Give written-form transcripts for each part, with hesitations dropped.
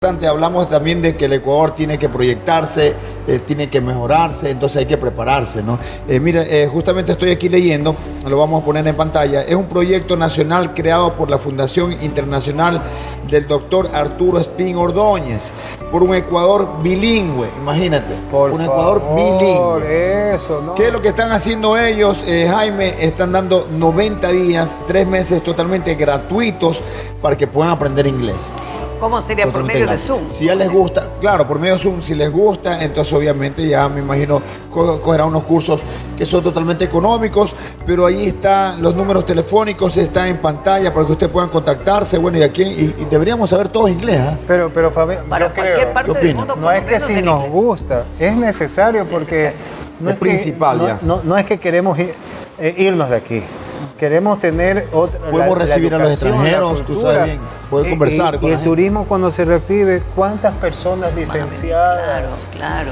Hablamos también de que el Ecuador tiene que proyectarse, tiene que mejorarse, entonces hay que prepararse, ¿no? Mire, justamente estoy aquí leyendo, lo vamos a poner en pantalla, es un proyecto nacional creado por la Fundación Internacional del Dr. Arturo Espín Ordóñez, por un Ecuador bilingüe, imagínate, un Ecuador bilingüe. Eso, ¿no? ¿Qué es lo que están haciendo ellos, Jaime? Están dando 90 días, 3 meses totalmente gratuitos para que puedan aprender inglés. ¿Cómo sería? Por medio de Zoom. Si ya les gusta, claro, por medio de Zoom, si les gusta, entonces obviamente ya me imagino cogerá unos cursos que son totalmente económicos, pero ahí están los números telefónicos, están en pantalla para que ustedes puedan contactarse, bueno, y aquí y deberíamos saber todos inglés, ¿eh? Pero Fabián, para yo cualquier creo, parte del mundo, no es que si nos gusta, es necesario porque no es principal que, ya. No es que queremos irnos de aquí. Queremos tener otra. Podemos recibir a los extranjeros, tú sabes bien, poder conversar con y la el gente. Turismo cuando se reactive, ¿cuántas personas licenciadas Claro.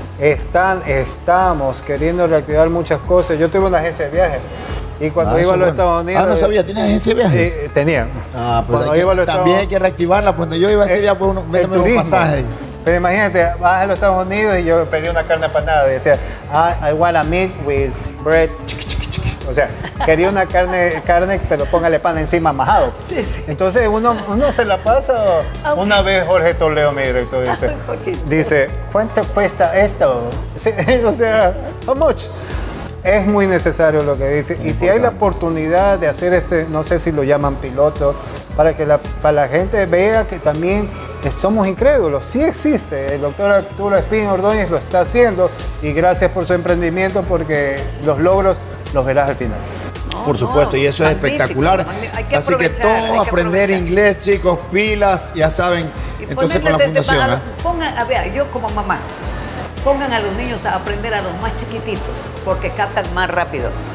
estamos queriendo reactivar muchas cosas? Yo tuve una agencia de viajes y cuando iba a los Estados Unidos... no sabía, ¿tienes agencia de viajes? Tenía. Pues cuando iba a los también hay que reactivarla. Cuando yo iba a Siria, pues el turismo. Un pasaje. Pero imagínate, vas a los Estados Unidos y yo pedí una carne apanada y decía, I want a meat with bread. O sea, quería una carne, pero póngale pan encima majado. Sí, sí. Entonces uno se la pasa. Una vez Jorge Toledo, mi director, dice, ¿cuánto cuesta esto? Sí, o sea, how much? Es muy necesario lo que dice. Y si hay la oportunidad de hacer no sé si lo llaman piloto, para que la gente vea que también somos incrédulos. Sí existe. El doctor Arturo Espín Ordóñez lo está haciendo y gracias por su emprendimiento porque los logros los verás al final. Por supuesto, y eso es espectacular. Así que todos aprender inglés, chicos, pilas, ya saben. Entonces con la fundación. A ver, yo como mamá, pongan a los niños a aprender a los más chiquititos, porque captan más rápido.